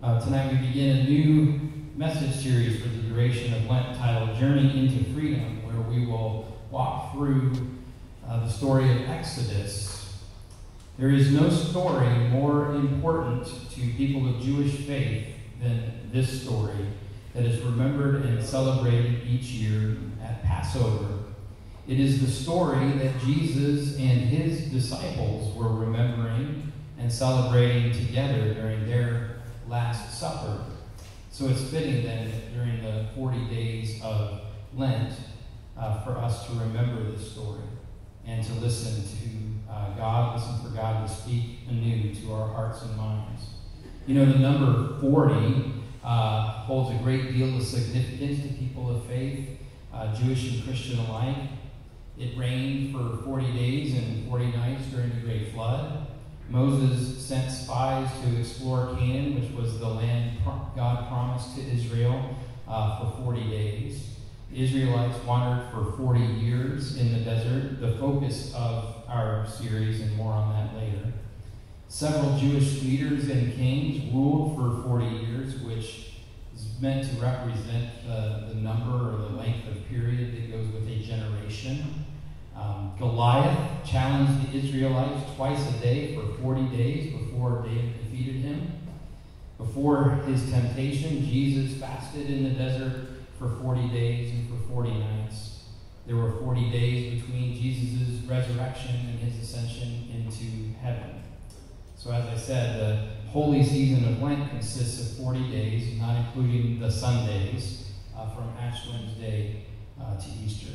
Tonight we begin a new message series for the duration of Lent titled Journey into Freedom, where we will walk through the story of Exodus. There is no story more important to people of Jewish faith than this story that is remembered and celebrated each year at Passover. It is the story that Jesus and his disciples were remembering and celebrating together during their Last Supper. So it's fitting then that during the 40 days of Lent for us to remember this story and to listen to God, listen for God to speak anew to our hearts and minds. You know, the number 40 holds a great deal of significance to people of faith, Jewish and Christian alike. It rained for 40 days and 40 nights during the Great Flood. Moses sent spies to explore Canaan, which was the land God promised to Israel for 40 days. The Israelites wandered for 40 years in the desert, the focus of our series, and more on that later. Several Jewish leaders and kings ruled for 40 years, which is meant to represent the number or the length of period that goes with a generation. Goliath challenged the Israelites twice a day for 40 days before David defeated him. Before his temptation, Jesus fasted in the desert for 40 days and for 40 nights. There were 40 days between Jesus' resurrection and his ascension into heaven. So as I said, the holy season of Lent consists of 40 days, not including the Sundays from Ash Wednesday to Easter.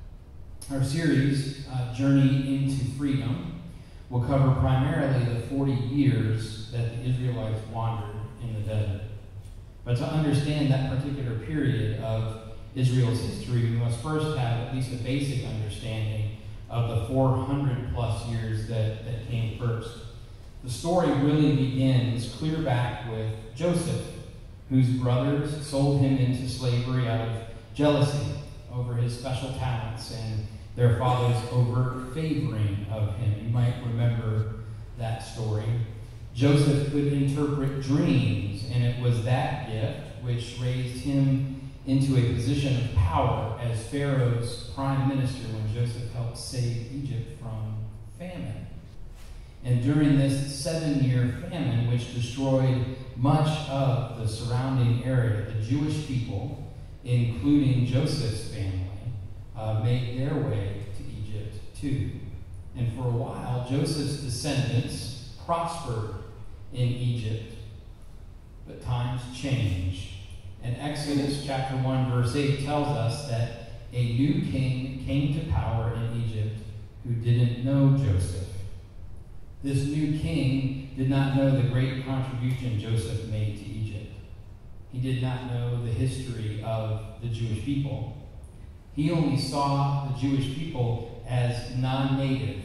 Our series, Journey into Freedom, will cover primarily the 40 years that the Israelites wandered in the desert. But to understand that particular period of Israel's history, we must first have at least a basic understanding of the 400 plus years that came first. The story really begins clear back with Joseph, whose brothers sold him into slavery out of jealousy over his special talents and their father's overt favoring of him. You might remember that story. Joseph could interpret dreams, and it was that gift which raised him into a position of power as Pharaoh's prime minister when Joseph helped save Egypt from famine. And during this 7-year famine, which destroyed much of the surrounding area, the Jewish people, including Joseph's family, made their way to Egypt too. And for a while, Joseph's descendants prospered in Egypt. But times change. And Exodus chapter 1, verse 8 tells us that a new king came to power in Egypt who didn't know Joseph. This new king did not know the great contribution Joseph made to Egypt. He did not know the history of the Jewish people. He only saw the Jewish people as non-native,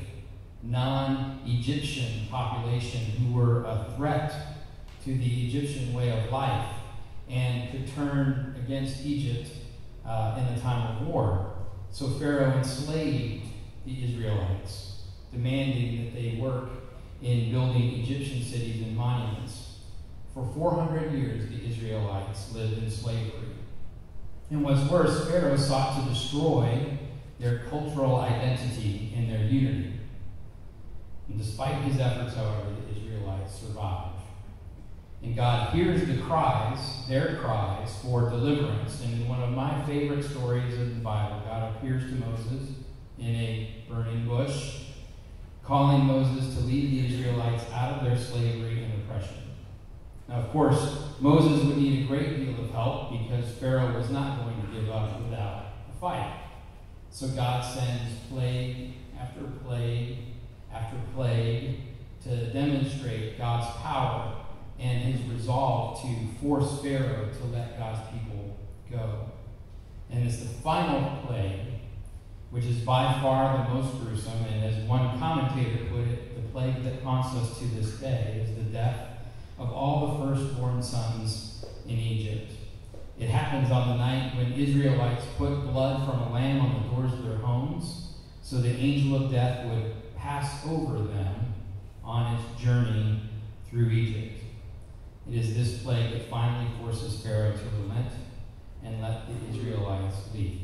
non-Egyptian population who were a threat to the Egyptian way of life and could turn against Egypt in the time of war. So Pharaoh enslaved the Israelites, demanding that they work in building Egyptian cities and monuments. For 400 years, the Israelites lived in slavery. And what's worse, Pharaoh sought to destroy their cultural identity and their unity. And despite his efforts, however, the Israelites survived. And God hears the cries, their cries for deliverance. And in one of my favorite stories in the Bible, God appears to Moses in a burning bush, calling Moses to lead the Israelites out of their slavery and oppression. Now, of course, Moses would need a great deal of help because Pharaoh was not going to give up without a fight. So God sends plague after plague after plague to demonstrate God's power and his resolve to force Pharaoh to let God's people go. And it's the final plague, which is by far the most gruesome, and as one commentator put it, the plague that haunts us to this day is the death of all the firstborn sons in Egypt. It happens on the night when Israelites put blood from a lamb on the doors of their homes, so the angel of death would pass over them on its journey through Egypt. It is this plague that finally forces Pharaoh to relent and let the Israelites leave.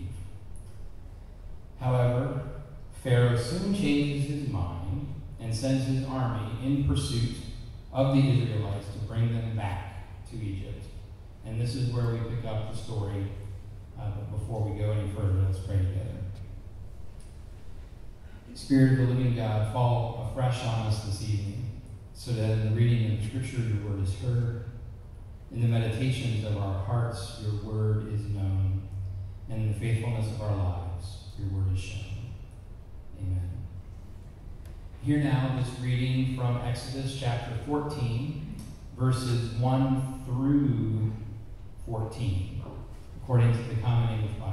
However, Pharaoh soon changes his mind and sends his army in pursuit of the Israelites to bring them back to Egypt. And this is where we pick up the story. But before we go any further, let's pray together. Spirit of the living God, fall afresh on us this evening, so that in the reading of the Scripture your word is heard, in the meditations of our hearts your word is known, and in the faithfulness of our lives your word is shown. Amen. Hear now this reading from Exodus chapter 14, verses 1 through 14, according to the Common English Bible.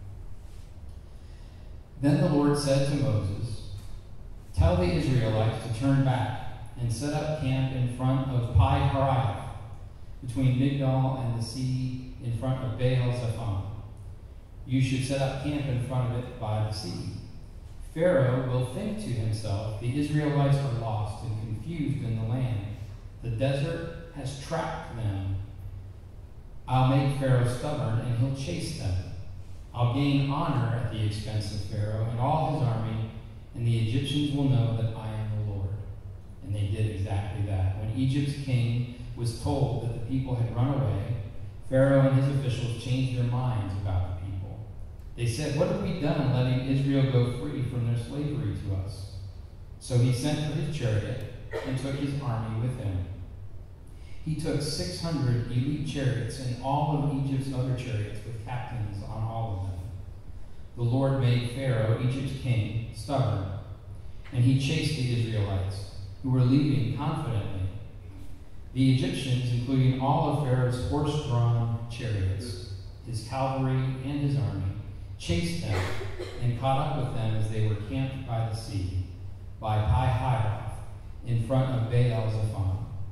Then the Lord said to Moses, "Tell the Israelites to turn back and set up camp in front of Pi-hahiroth, between Migdol and the sea, in front of Baal-zephon. You should set up camp in front of it by the sea. Pharaoh will think to himself, the Israelites are lost and confused in the land. The desert has trapped them. I'll make Pharaoh stubborn and he'll chase them. I'll gain honor at the expense of Pharaoh and all his army, and the Egyptians will know that I am the Lord." And they did exactly that. When Egypt's king was told that the people had run away, Pharaoh and his officials changed their minds about the people. They said, "What have we done letting Israel go free from their slavery to us?" So he sent for his chariot and took his army with him. He took 600 elite chariots and all of Egypt's other chariots with captains on all of them. The Lord made Pharaoh, Egypt's king, stubborn, and he chased the Israelites, who were leaving confidently. The Egyptians, including all of Pharaoh's horse-drawn chariots, his cavalry, and his army, chased them and caught up with them as they were camped by the sea, by Pi-hahiroth, in front of Baal-zephon.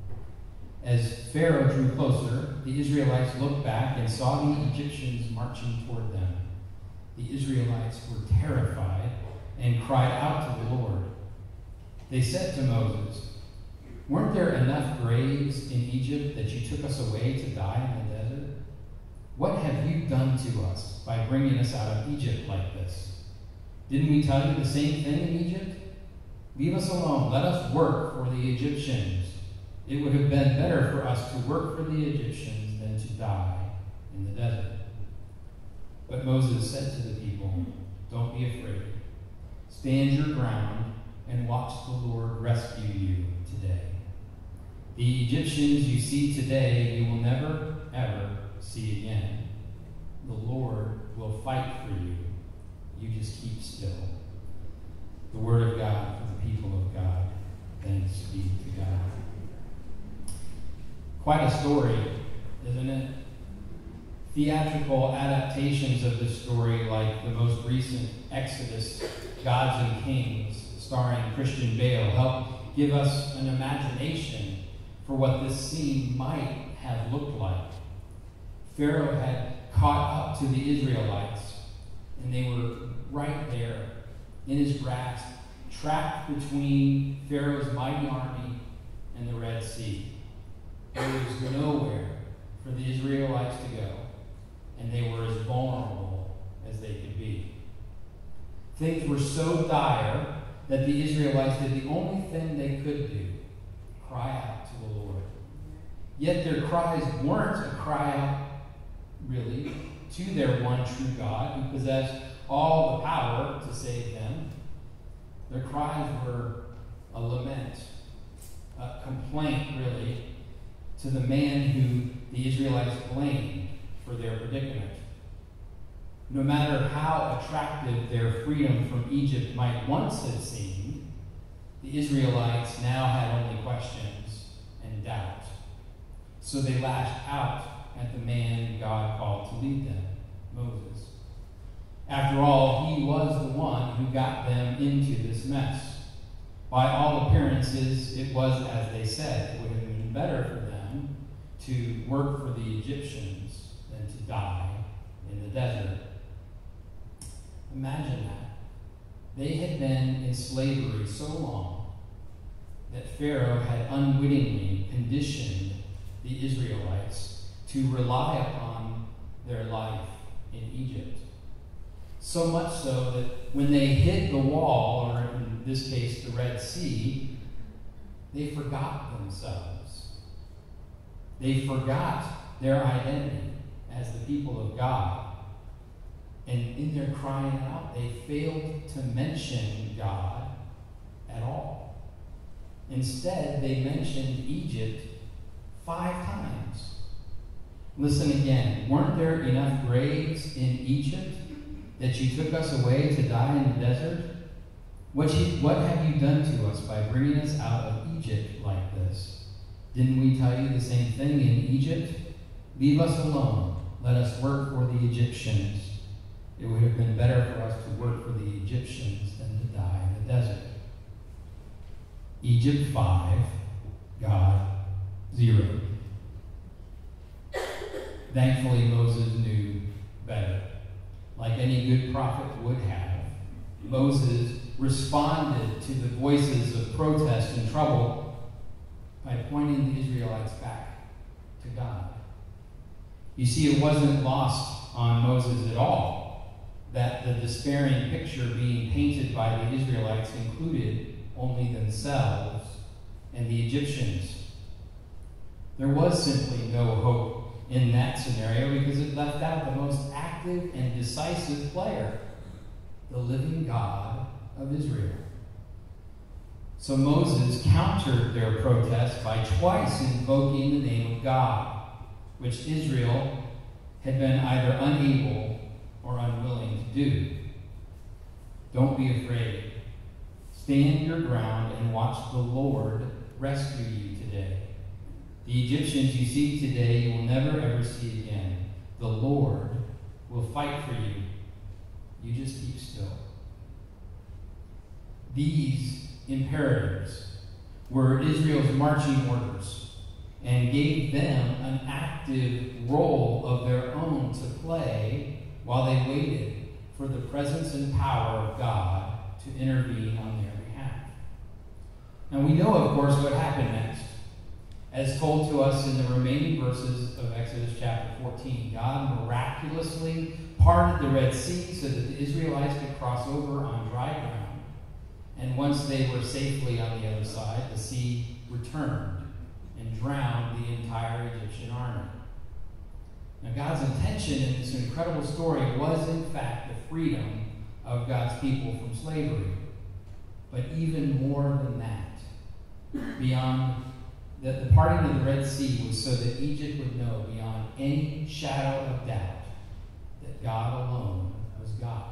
As Pharaoh drew closer, the Israelites looked back and saw the Egyptians marching toward them. The Israelites were terrified and cried out to the Lord. They said to Moses, "Weren't there enough graves in Egypt that you took us away to die in the desert? What have you done to us by bringing us out of Egypt like this? Didn't we tell you the same thing in Egypt? Leave us alone. Let us work for the Egyptians. It would have been better for us to work for the Egyptians than to die in the desert." But Moses said to the people, "Don't be afraid. Stand your ground and watch the Lord rescue you today. The Egyptians you see today, you will never, ever see again. The Lord will fight for you. You just keep still." The word of God for the people of God. Thanks be to God. Quite a story, isn't it? Theatrical adaptations of this story, like the most recent Exodus, Gods and Kings, starring Christian Bale, help give us an imagination for what this scene might have looked like. Pharaoh had caught up to the Israelites, and they were right there in his grasp, trapped between Pharaoh's mighty army and the Red Sea. There was nowhere for the Israelites to go, and they were as vulnerable as they could be. Things were so dire that the Israelites did the only thing they could do: cry out to the Lord. Yet their cries weren't a cry out, really, to their one true God, who possessed all the power to save them. Their cries were a lament, a complaint, really, to the man who the Israelites blamed for their predicament. No matter how attractive their freedom from Egypt might once have seemed, the Israelites now had only questions and doubt. So they lashed out at the man God called to lead them, Moses. After all, he was the one who got them into this mess. By all appearances, it was as they said. It would have been better for them to work for the Egyptians than to die in the desert. Imagine that. They had been in slavery so long that Pharaoh had unwittingly conditioned the Israelites to rely upon their life in Egypt. So much so that when they hit the wall, or in this case the Red Sea, they forgot themselves. They forgot their identity as the people of God. And in their crying out, they failed to mention God at all. Instead, they mentioned Egypt 5 times. Listen again. Weren't there enough graves in Egypt that you took us away to die in the desert? What have you done to us by bringing us out of Egypt like this? Didn't we tell you the same thing in Egypt? Leave us alone. Let us work for the Egyptians. It would have been better for us to work for the Egyptians than to die in the desert. Egypt 5, God 0. Thankfully, Moses knew better. Like any good prophet would have, Moses responded to the voices of protest and trouble by pointing the Israelites back to God. You see, it wasn't lost on Moses at all that the despairing picture being painted by the Israelites included only themselves and the Egyptians. There was simply no hope in that scenario because it left out the most active and decisive player, the living God of Israel. So Moses countered their protest by twice invoking the name of God, which Israel had been either unable or unwilling to do. Don't be afraid. Stand your ground and watch the Lord rescue you today. The Egyptians you see today you will never ever see again. The Lord will fight for you. You just keep still. These imperatives were Israel's marching orders and gave them an active role of their own to play while they waited for the presence and power of God to intervene on their behalf. Now we know, of course, what happened next. As told to us in the remaining verses of Exodus chapter 14, God miraculously parted the Red Sea so that the Israelites could cross over on dry ground. And once they were safely on the other side, the sea returned and drowned the entire Egyptian army. Now, God's intention in this incredible story was, in fact, the freedom of God's people from slavery. But even more than that, beyond the parting of the Red Sea was so that Egypt would know beyond any shadow of doubt that God alone was God.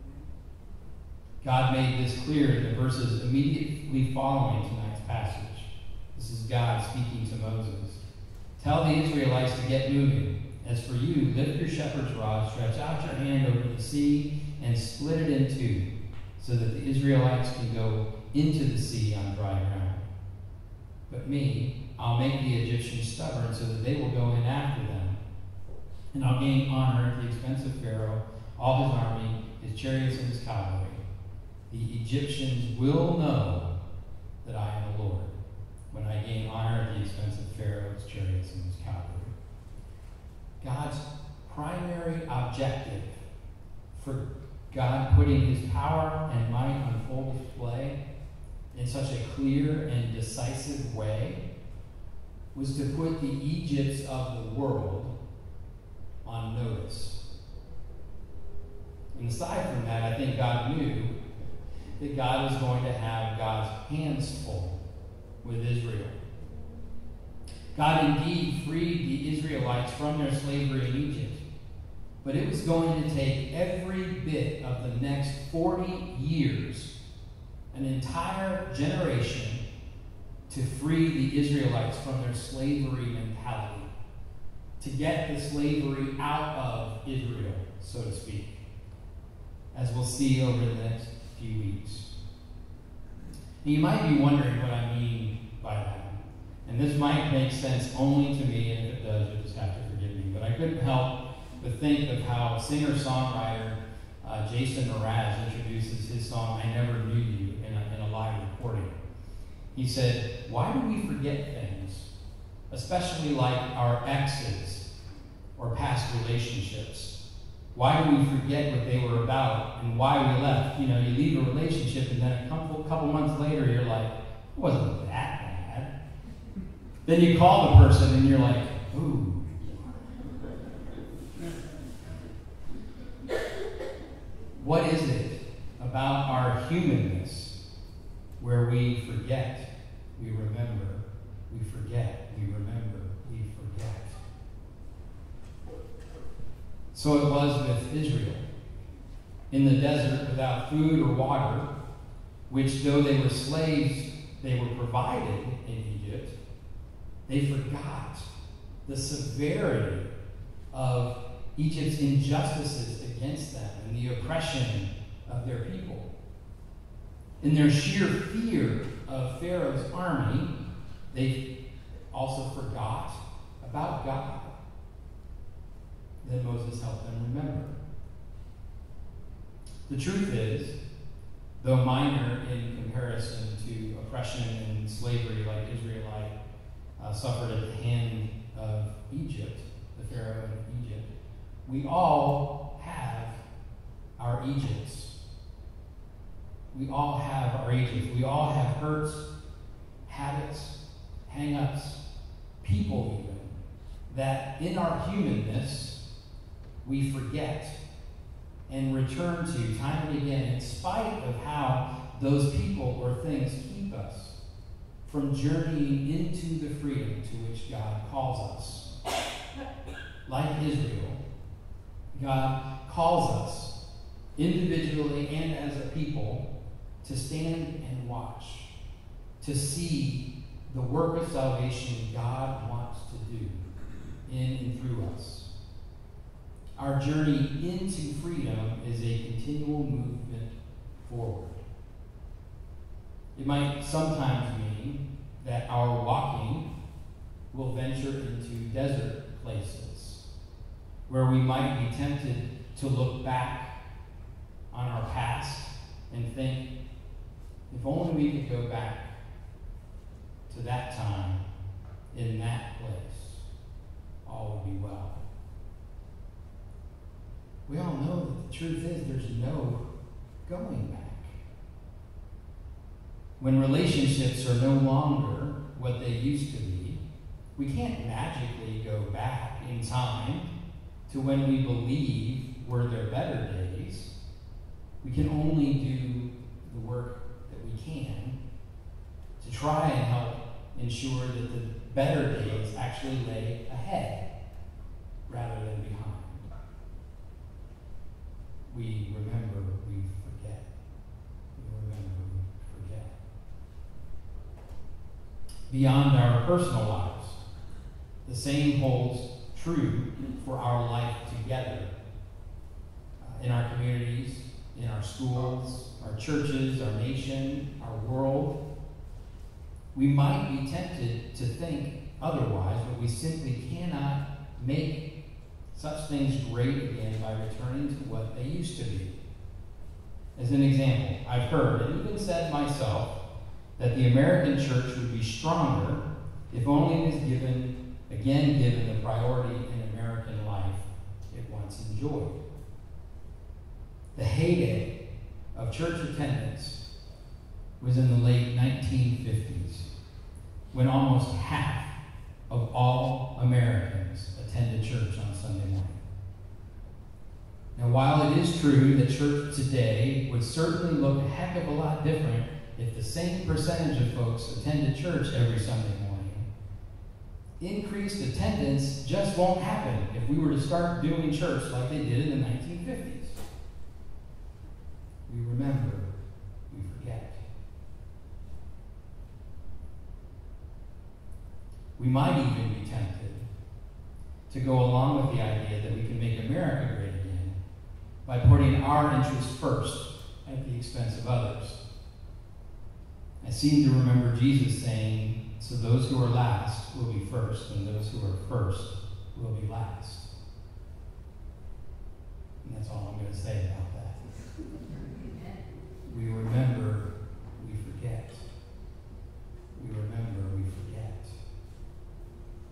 God made this clear in the verses immediately following tonight's passage. This is God speaking to Moses. Tell the Israelites to get moving. As for you, lift your shepherd's rod, stretch out your hand over the sea, and split it in two, so that the Israelites can go into the sea on dry ground. But me, I'll make the Egyptians stubborn so that they will go in after them. And I'll gain honor at the expense of Pharaoh, all his army, his chariots, and his cavalry. The Egyptians will know that I am the Lord when I gain honor at the expense of Pharaoh, his chariots, and his cavalry. God's primary objective for God putting his power and might on full display in such a clear and decisive way was to put the Egypts of the world on notice. And aside from that, I think God knew that God was going to have God's hands full with Israel. God indeed freed the Israelites from their slavery in Egypt, but it was going to take every bit of the next 40 years, an entire generation, to free the Israelites from their slavery mentality, to get the slavery out of Israel, so to speak, as we'll see over the next few weeks. And you might be wondering what I mean by that. And this might make sense only to me, and if it does, you'll just have to forgive me. But I couldn't help but think of how singer-songwriter Jason Mraz introduces his song, I Never Knew You, in a live recording. He said, "Why do we forget things? especially like our exes or past relationships? Why do we forget what they were about and why we left? You leave a relationship and then a couple months later you're like, it wasn't that bad. Then you call the person and you're like, ooh. What is it about our humanness where we forget, we remember, we forget, we remember, we forget? So it was with Israel. In the desert without food or water, which though they were slaves, they were provided in Egypt, they forgot the severity of Egypt's injustices against them and the oppression of their people. In their sheer fear of Pharaoh's army, they also forgot about God. Then Moses helped them remember. The truth is, though minor in comparison to oppression and slavery like Israelite suffered at the hand of Egypt, the Pharaoh of Egypt, we all have our Egypts. We all have our Egypts. We all have hurts, habits, hang-ups, people even, that in our humanness we forget and return to time and again, in spite of how those people or things keep us from journeying into the freedom to which God calls us. Like Israel, God calls us individually and as a people to stand and watch, to see the work of salvation God wants to do in and through us. Our journey into freedom is a continual movement forward. It might sometimes mean that our walking will venture into desert places where we might be tempted to look back on our past and think, if only we could go back to that time in that place, all would be well. We all know that the truth is there's no going back. When relationships are no longer what they used to be, we can't magically go back in time to when we believe were their better days. We can only do the work that we can to try and help ensure that the better days actually lay ahead rather than behind. We remember, we forget. We remember, we forget. Beyond our personal lives, the same holds true for our life together. In our communities, in our schools, our churches, our nation, our world. We might be tempted to think otherwise, but we simply cannot make such things great again by returning to what they used to be. As an example, I've heard and even said myself that the American church would be stronger if only it was given the priority in American life it once enjoyed. The heyday of church attendance was in the late 1950s, when almost half of all Americans attended church on Sunday morning. Now, while it is true that church today would certainly look a heck of a lot different if the same percentage of folks attended church every Sunday morning, increased attendance just won't happen if we were to start doing church like they did in the 1950s. We remember, we forget. We might even be tempted to go along with the idea that we can make America great again by putting our interests first at the expense of others. I seem to remember Jesus saying, so those who are last will be first, and those who are first will be last. And that's all I'm going to say about that. We remember, we forget. We remember, we forget.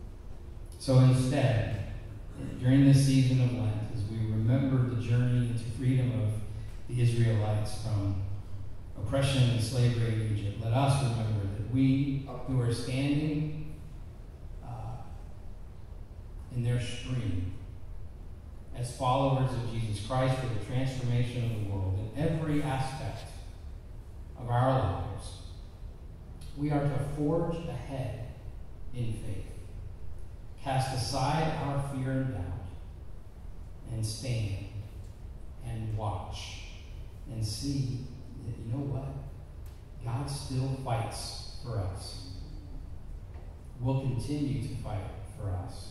So instead, during this season of Lent, as we remember the journey into freedom of the Israelites from oppression and slavery in Egypt, let us remember that we who are standing in their stream as followers of Jesus Christ for the transformation of the world in every aspect of our lives, we are to forge ahead in faith, cast aside our fear and doubt, and stand and watch and see that, you know what? God still fights for us. Will continue to fight for us.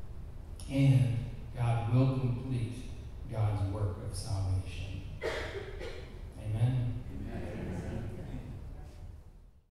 And God will complete God's work of salvation.